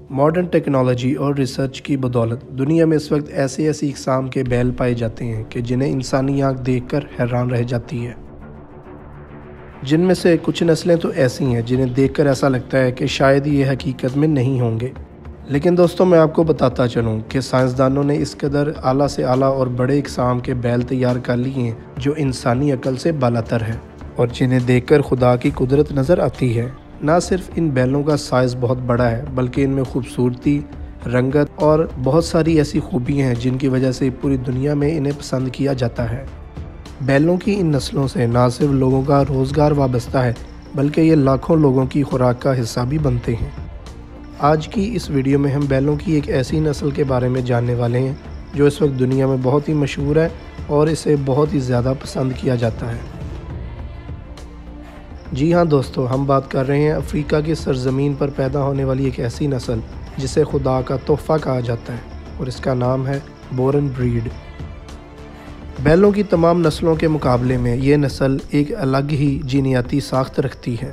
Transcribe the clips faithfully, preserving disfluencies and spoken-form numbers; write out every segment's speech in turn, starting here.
Modern technology और research की बदौलत दुनिया में इस वक्त ऐसे ऐसी इकसाम के बैल पाए जाते हैं कि जिन्हें इंसानी आँख देखकर हैरान रह जाती है। जिनमें से कुछ नस्लें तो ऐसी हैं जिन्हें देखकर ऐसा लगता है कि शायद ये हकीकत में नहीं होंगे। लेकिन दोस्तों, मैं आपको बताता चलूँ कि साइंसदानों ने इस कदर आला से आला और बड़े इकसाम के बैल तैयार कर लिए हैं जो इंसानी अकल से बालातर है और जिन्हें देखकर खुदा की कुदरत नज़र आती है। ना सिर्फ इन बैलों का साइज़ बहुत बड़ा है बल्कि इनमें खूबसूरती, रंगत और बहुत सारी ऐसी खूबियाँ हैं जिनकी वजह से पूरी दुनिया में इन्हें पसंद किया जाता है। बैलों की इन नस्लों से ना सिर्फ लोगों का रोज़गार वाबस्ता है बल्कि ये लाखों लोगों की खुराक का हिस्सा भी बनते हैं। आज की इस वीडियो में हम बैलों की एक ऐसी नस्ल के बारे में जानने वाले हैं जो इस वक्त दुनिया में बहुत ही मशहूर है और इसे बहुत ही ज़्यादा पसंद किया जाता है। जी हाँ दोस्तों, हम बात कर रहे हैं अफ्रीका की सरजमीन पर पैदा होने वाली एक ऐसी नस्ल जिसे खुदा का तोहफ़ा कहा जाता है और इसका नाम है बोरन ब्रीड। बैलों की तमाम नस्लों के मुकाबले में ये नस्ल एक अलग ही जीनियाती साख्त रखती है।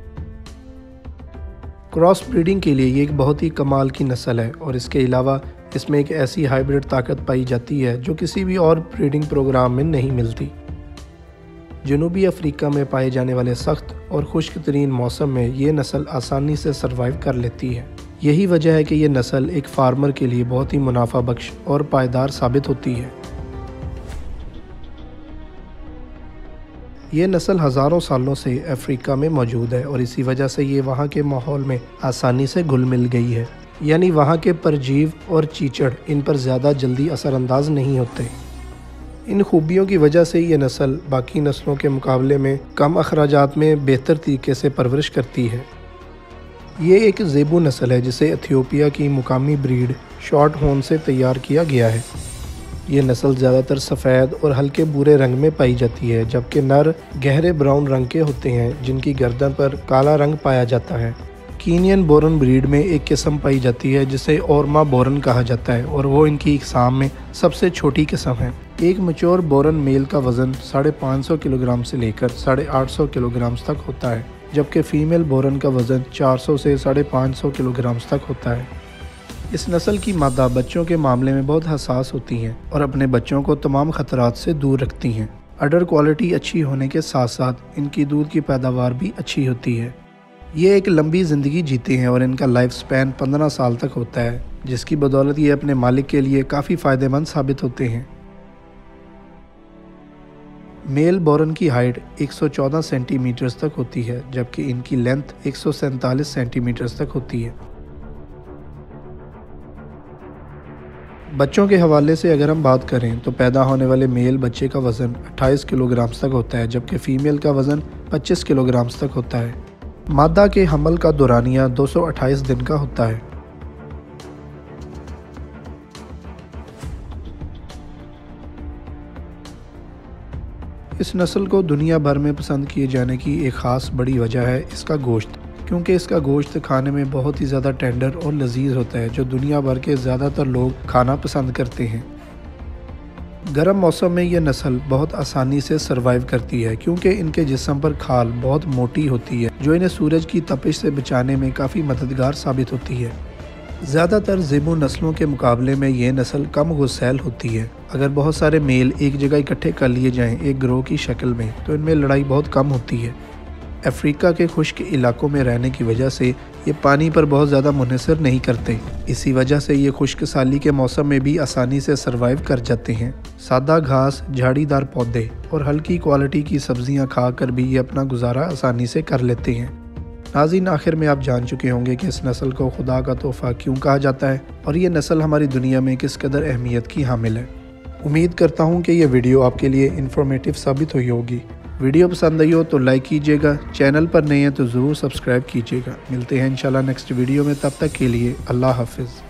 क्रॉस ब्रीडिंग के लिए ये एक बहुत ही कमाल की नस्ल है और इसके अलावा इसमें एक ऐसी हाइब्रिड ताकत पाई जाती है जो किसी भी और ब्रीडिंग प्रोग्राम में नहीं मिलती। जनूबी अफ्रीका में पाए जाने वाले सख्त और खुश्क तरीन मौसम में ये नस्ल आसानी से सर्वाइव कर लेती है। यही वजह है कि ये नस्ल एक फार्मर के लिए बहुत ही मुनाफा बख्श और पायदार साबित होती है। ये नस्ल हज़ारों सालों से अफ्रीका में मौजूद है और इसी वजह से ये वहाँ के माहौल में आसानी से घुल मिल गई है, यानी वहाँ के परजीव और चीचड़ इन पर ज़्यादा जल्दी असरअंदाज नहीं होते। इन खूबियों की वजह से ये नस्ल बाकी नस्लों के मुकाबले में कम अखराजात में बेहतर तरीके से परवरिश करती है। ये एक ज़ेबू नस्ल है जिसे इथियोपिया की मुकामी ब्रीड शॉर्ट हॉर्न से तैयार किया गया है। ये नस्ल ज़्यादातर सफ़ेद और हल्के भूरे रंग में पाई जाती है जबकि नर गहरे ब्राउन रंग के होते हैं जिनकी गर्दन पर काला रंग पाया जाता है। कीनियन बोरन ब्रीड में एक किस्म पाई जाती है जिसे ओरमा बोरन कहा जाता है और वो इनकी इकसाम में सबसे छोटी किस्म है। एक मैच्योर बोरन मेल का वज़न साढ़े पाँच सौ किलोग्राम से लेकर साढ़े आठ सौ किलोग्राम तक होता है जबकि फ़ीमेल बोरन का वज़न चार सौ से साढ़े पाँच सौ किलोग्राम तक होता है। इस नस्ल की मादा बच्चों के मामले में बहुत हसास होती हैं और अपने बच्चों को तमाम ख़तरात से दूर रखती हैं। अडर क्वालिटी अच्छी होने के साथ साथ इनकी दूध की पैदावार भी अच्छी होती है। ये एक लंबी ज़िंदगी जीते हैं और इनका लाइफ स्पैन पंद्रह साल तक होता है जिसकी बदौलत ये अपने मालिक के लिए काफ़ी फ़ायदेमंद साबित होते हैं। मेल बोरन की हाइट एक सौ चौदह सेंटीमीटर तक होती है जबकि इनकी लेंथ एक सौ सैंतालीस सेंटीमीटर तक होती है। बच्चों के हवाले से अगर हम बात करें तो पैदा होने वाले मेल बच्चे का वज़न अट्ठाईस किलोग्राम तक होता है जबकि फ़ीमेल का वज़न पच्चीस किलोग्राम तक होता है। मादा के हमल का दौरानिया दो सौ अट्ठाईस दिन का होता है। इस नस्ल को दुनिया भर में पसंद किए जाने की एक ख़ास बड़ी वजह है इसका गोश्त, क्योंकि इसका गोश्त खाने में बहुत ही ज़्यादा टेंडर और लजीज होता है जो दुनिया भर के ज़्यादातर लोग खाना पसंद करते हैं। गर्म मौसम में यह नस्ल बहुत आसानी से सर्वाइव करती है क्योंकि इनके जिस्म पर खाल बहुत मोटी होती है जो इन्हें सूरज की तपिश से बचाने में काफ़ी मददगार साबित होती है। ज़्यादातर ज़ेबू नस्लों के मुकाबले में ये नस्ल कम गुस्सैल होती है। अगर बहुत सारे मेल एक जगह इकट्ठे कर लिए जाएं एक ग्रोह की शक्ल में तो इनमें लड़ाई बहुत कम होती है। अफ्रीका के खुश्क इलाकों में रहने की वजह से ये पानी पर बहुत ज़्यादा मुनहसर नहीं करते, इसी वजह से ये खुश्क साली के मौसम में भी आसानी से सर्वाइव कर जाते हैं। सादा घास, झाड़ीदार पौधे और हल्की क्वालिटी की सब्जियां खाकर भी ये अपना गुजारा आसानी से कर लेते हैं। नाज़रीन, आखिर में आप जान चुके होंगे कि इस नस्ल को खुदा का तोहफ़ा क्यों कहा जाता है और ये नस्ल हमारी दुनिया में किस कदर अहमियत की हामिल है। उम्मीद करता हूँ कि यह वीडियो आपके लिए इन्फॉर्मेटिव साबित हुई होगी। वीडियो पसंद आई हो तो लाइक कीजिएगा, चैनल पर नए हैं तो ज़रूर सब्सक्राइब कीजिएगा। मिलते हैं इंशाल्लाह नेक्स्ट वीडियो में, तब तक के लिए अल्लाह हाफ़िज़।